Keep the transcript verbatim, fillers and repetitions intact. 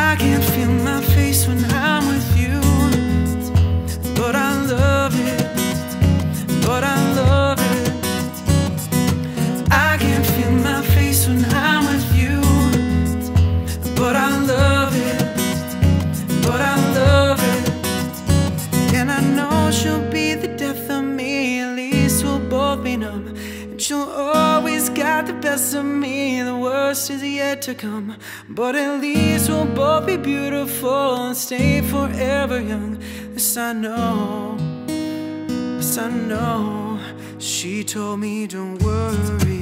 I can't feel my face when I'm with you, but I love it, but I love it. I can't feel my face when I'm with you, but I love it, but I love it. And I know she'll be the death of me, at least we'll both be numb. And she'll always got the best of me, the worst is yet to come. But at least we'll both be beautiful and stay forever young. This I know, this I know. She told me don't worry,